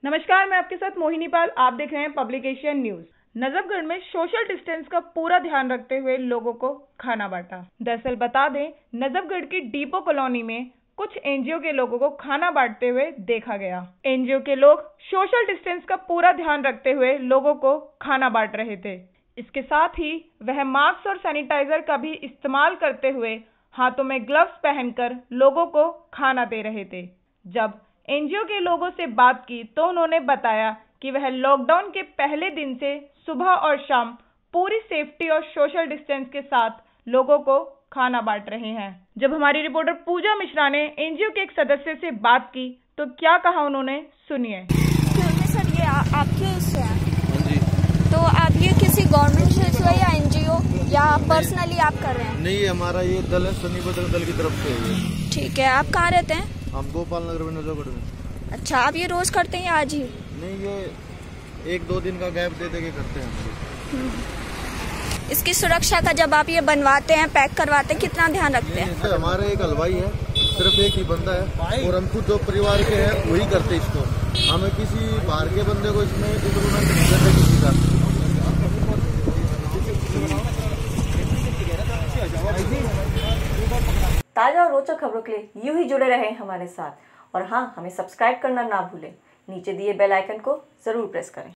नमस्कार, मैं आपके साथ मोहिनी पाल। आप देख रहे हैं पब्लिक एशियन न्यूज। नजफगढ़ में सोशल डिस्टेंस का पूरा ध्यान रखते हुए लोगों को खाना बांटा। दरअसल बता दें, नजफगढ़ की डिपो कॉलोनी में कुछ एनजीओ के लोगों को खाना बांटते हुए देखा गया। एनजीओ के लोग सोशल डिस्टेंस का पूरा ध्यान रखते हुए लोगों को खाना बांट रहे थे। इसके साथ ही वह मास्क और सैनिटाइजर का भी इस्तेमाल करते हुए हाथों में ग्लव्स पहनकर लोगों को खाना दे रहे थे। जब एनजीओ के लोगों से बात की तो उन्होंने बताया कि वह लॉकडाउन के पहले दिन से सुबह और शाम पूरी सेफ्टी और सोशल डिस्टेंस के साथ लोगों को खाना बांट रहे हैं। जब हमारी रिपोर्टर पूजा मिश्रा ने एनजीओ के एक सदस्य से बात की तो क्या कहा उन्होंने, सुनिए। सर, ये आपके इससे है? जी। तो आप ये किसी गवर्नमेंट से या एनजीओ या पर्सनली आप कर रहे हैं? नहीं, हमारा ये दल है, सनी बजरंग दल की तरफ से है। ठीक है, आप कहाँ रहते हैं? हम गोपाल नगर में, नजफगढ़ में। अच्छा, आप ये रोज करते हैं या आज ही? नहीं, ये 1-2 दिन का गैप दे के करते हैं। इसकी सुरक्षा का जब आप ये बनवाते हैं, पैक करवाते हैं, कितना ध्यान रखते हैं? हमारे एक हलवाई है, सिर्फ एक ही बंदा है और हम खुद जो परिवार के हैं वही करते इसको। हमें किसी बाहर के बंदे को इसमें इंक्लूड नहीं करते किसी का। ताजा और रोचक खबरों के लिए यूं ही जुड़े रहें हमारे साथ। और हाँ, हमें सब्सक्राइब करना ना भूलें। नीचे दिए बेल आइकन को जरूर प्रेस करें।